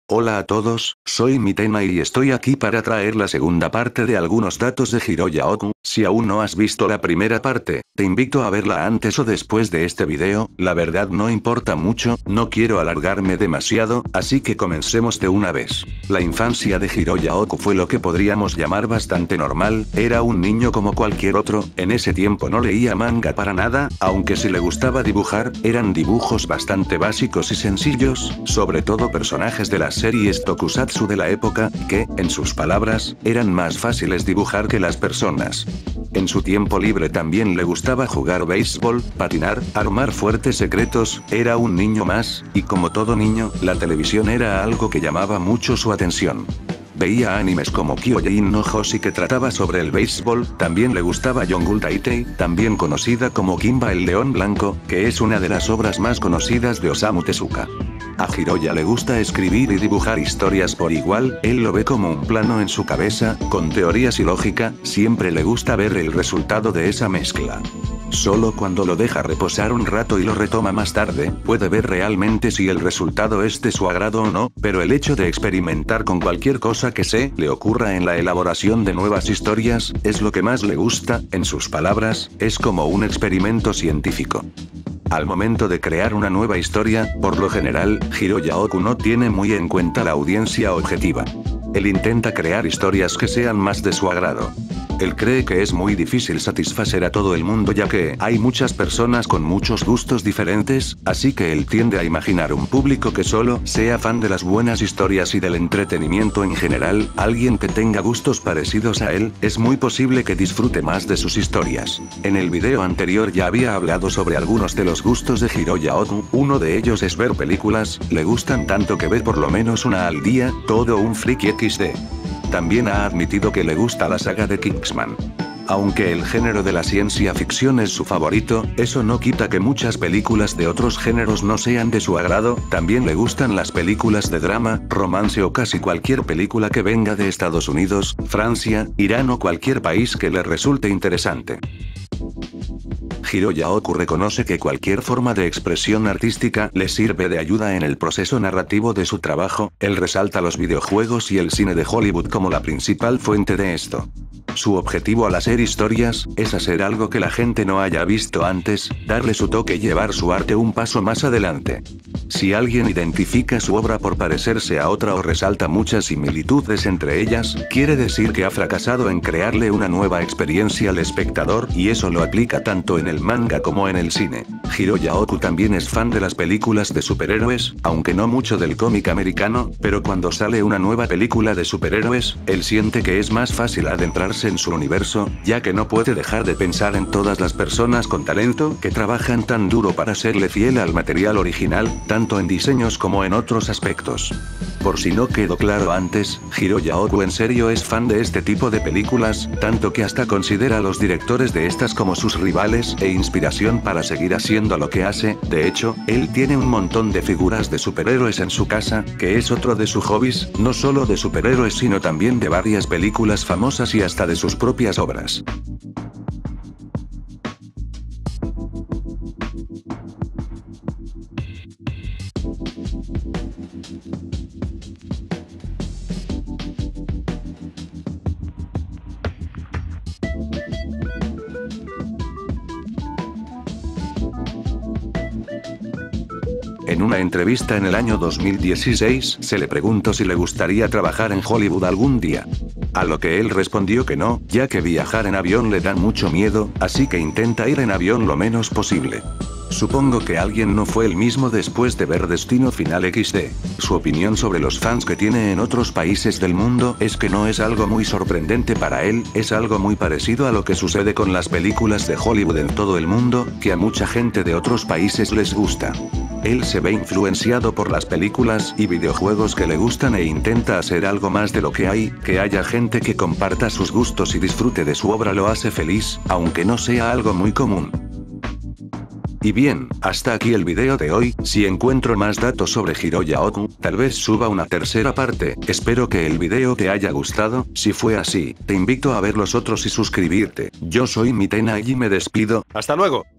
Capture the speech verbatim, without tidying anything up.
Hola a todos, soy Mitena y estoy aquí para traer la segunda parte de algunos datos de Hiroya Oku. Si aún no has visto la primera parte, te invito a verla antes o después de este video. La verdad no importa mucho, no quiero alargarme demasiado, así que comencemos de una vez. La infancia de Hiroya Oku fue lo que podríamos llamar bastante normal. Era un niño como cualquier otro. En ese tiempo no leía manga para nada, aunque si le gustaba dibujar, eran dibujos bastante básicos y sencillos, sobre todo personajes de las series tokusatsu de la época, que, en sus palabras, eran más fáciles dibujar que las personas. En su tiempo libre también le gustaba jugar béisbol, patinar, armar fuertes secretos. Era un niño más, y como todo niño, la televisión era algo que llamaba mucho su atención. Veía animes como Kyojin no Hoshi que trataba sobre el béisbol. También le gustaba Yongul Taitei, también conocida como Kimba el León Blanco, que es una de las obras más conocidas de Osamu Tezuka. A Hiroya le gusta escribir y dibujar historias por igual. Él lo ve como un plano en su cabeza, con teorías y lógica. Siempre le gusta ver el resultado de esa mezcla. Solo cuando lo deja reposar un rato y lo retoma más tarde, puede ver realmente si el resultado es de su agrado o no, pero el hecho de experimentar con cualquier cosa que se le ocurra en la elaboración de nuevas historias, es lo que más le gusta. En sus palabras, es como un experimento científico. Al momento de crear una nueva historia, por lo general, Hiroya Oku no tiene muy en cuenta la audiencia objetiva. Él intenta crear historias que sean más de su agrado. Él cree que es muy difícil satisfacer a todo el mundo ya que hay muchas personas con muchos gustos diferentes, así que él tiende a imaginar un público que solo sea fan de las buenas historias y del entretenimiento en general. Alguien que tenga gustos parecidos a él, es muy posible que disfrute más de sus historias. En el video anterior ya había hablado sobre algunos de los gustos de Hiroya Oku. Uno de ellos es ver películas. Le gustan tanto que ve por lo menos una al día, todo un friki equis de. También ha admitido que le gusta la saga de Kingsman. Aunque el género de la ciencia ficción es su favorito, eso no quita que muchas películas de otros géneros no sean de su agrado. También le gustan las películas de drama, romance o casi cualquier película que venga de Estados Unidos, Francia, Irán o cualquier país que le resulte interesante. Hiroya Oku reconoce que cualquier forma de expresión artística le sirve de ayuda en el proceso narrativo de su trabajo. Él resalta los videojuegos y el cine de Hollywood como la principal fuente de esto. Su objetivo al hacer historias, es hacer algo que la gente no haya visto antes, darle su toque y llevar su arte un paso más adelante. Si alguien identifica su obra por parecerse a otra o resalta muchas similitudes entre ellas, quiere decir que ha fracasado en crearle una nueva experiencia al espectador, y eso lo aplica tanto en el manga como en el cine. Hiroya Oku también es fan de las películas de superhéroes, aunque no mucho del cómic americano, pero cuando sale una nueva película de superhéroes, él siente que es más fácil adentrarse en su universo, ya que no puede dejar de pensar en todas las personas con talento que trabajan tan duro para serle fiel al material original, tanto en diseños como en otros aspectos. Por si no quedó claro antes, Hiroya Oku en serio es fan de este tipo de películas, tanto que hasta considera a los directores de estas como sus rivales e inspiración para seguir haciendo lo que hace. De hecho, él tiene un montón de figuras de superhéroes en su casa, que es otro de sus hobbies, no solo de superhéroes sino también de varias películas famosas y hasta de sus propias obras. En una entrevista en el año dos mil dieciséis, se le preguntó si le gustaría trabajar en Hollywood algún día. A lo que él respondió que no, ya que viajar en avión le da mucho miedo, así que intenta ir en avión lo menos posible. Supongo que alguien no fue el mismo después de ver Destino Final equis de. Su opinión sobre los fans que tiene en otros países del mundo es que no es algo muy sorprendente para él, es algo muy parecido a lo que sucede con las películas de Hollywood en todo el mundo, que a mucha gente de otros países les gusta. Él se ve influenciado por las películas y videojuegos que le gustan e intenta hacer algo más de lo que hay. Que haya gente que comparta sus gustos y disfrute de su obra lo hace feliz, aunque no sea algo muy común. Y bien, hasta aquí el video de hoy. Si encuentro más datos sobre Hiroya Oku, tal vez suba una tercera parte. Espero que el video te haya gustado. Si fue así, te invito a ver los otros y suscribirte. Yo soy Mitena y me despido. ¡Hasta luego!